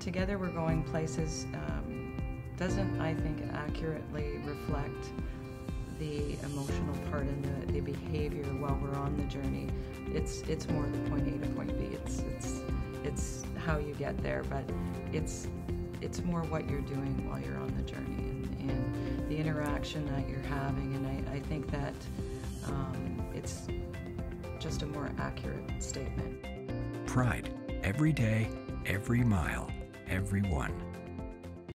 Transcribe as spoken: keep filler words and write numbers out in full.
Together We're Going Places um, doesn't, I think, accurately reflect the emotional part and the, the behavior while we're on the journey. It's it's more the point A to point B. It's it's it's how you get there, but it's it's more what you're doing while you're on the journey and, and the interaction that you're having. And I, I think that um, it's just a more accurate statement. Pride, every day, every mile, everyone.